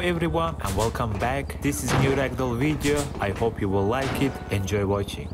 everyone and welcome back. This is new Ragdoll video. I hope you will like it. Enjoy watching.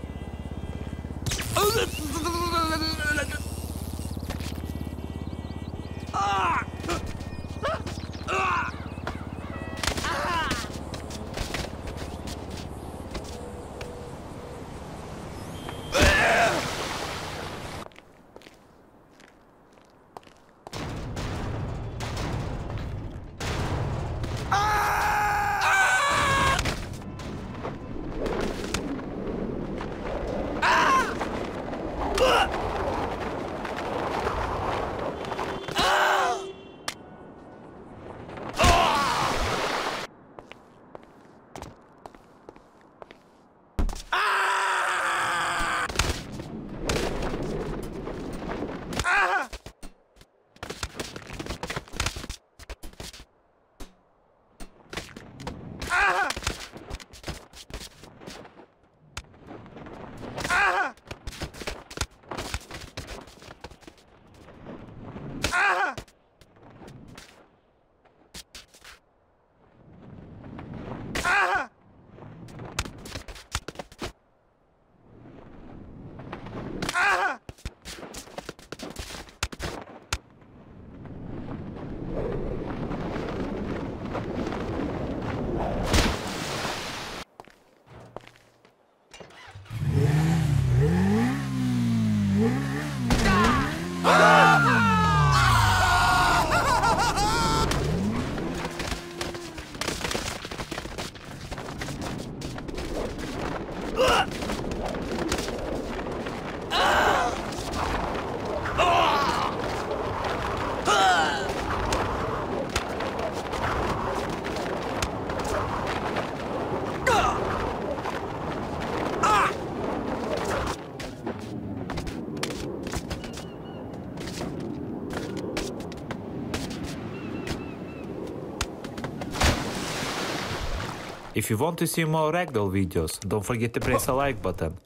If you want to see more Ragdoll videos, don't forget to press the like button.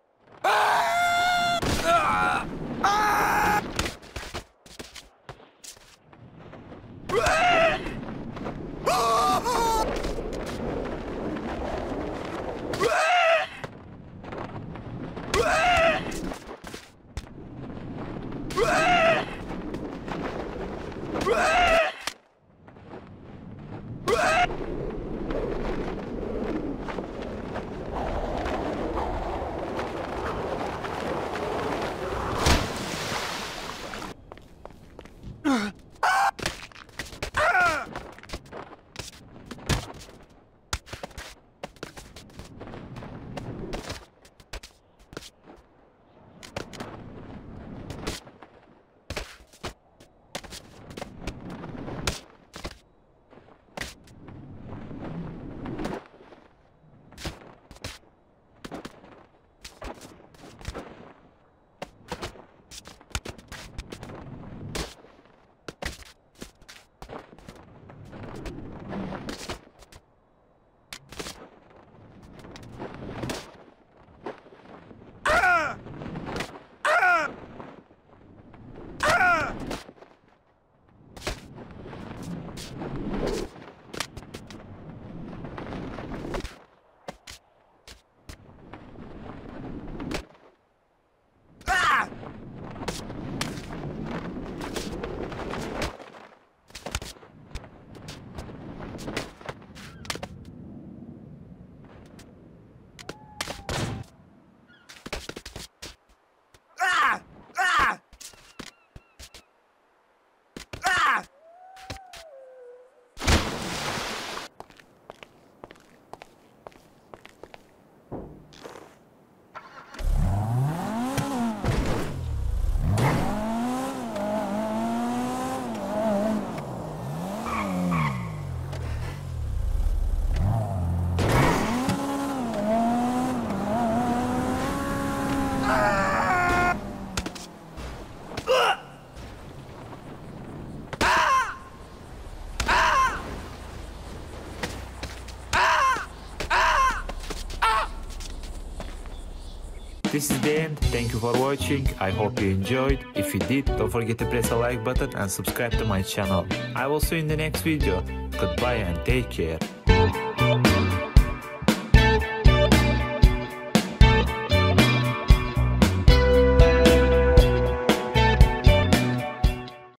This is the end. Thank you for watching. I hope you enjoyed. If you did, don't forget to press the like button and subscribe to my channel. I will see you in the next video. Goodbye and take care.